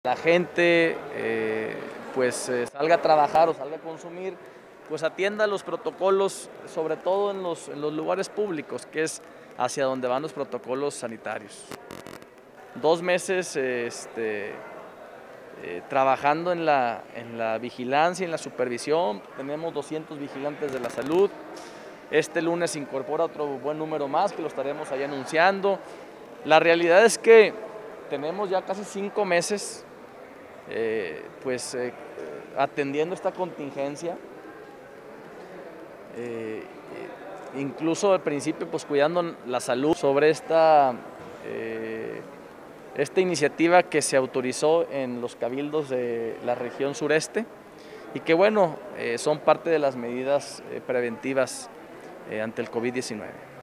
La gente salga a trabajar o salga a consumir, pues atienda los protocolos, sobre todo en los lugares públicos, que es hacia donde van los protocolos sanitarios. 2 meses trabajando en la vigilancia y en la supervisión, tenemos 200 vigilantes de la salud. Este lunes se incorpora otro buen número más que lo estaremos ahí anunciando. La realidad es que tenemos ya casi 5 meses atendiendo esta contingencia, incluso al principio cuidando la salud. Sobre esta iniciativa que se autorizó en los cabildos de la región sureste y que son parte de las medidas preventivas ante el COVID-19.